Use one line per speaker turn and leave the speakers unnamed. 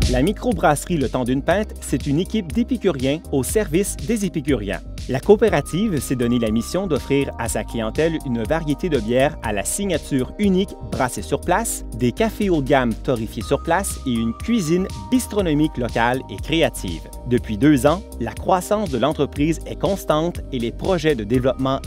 La microbrasserie Le Temps d'une Pinte, c'est une équipe d'épicuriens au service des épicuriens. La coopérative s'est donné la mission d'offrir à sa clientèle une variété de bières à la signature unique brassée sur place, des cafés haut de gamme torréfiés sur place et une cuisine bistronomique locale et créative. Depuis 2 ans, la croissance de l'entreprise est constante et les projets de développement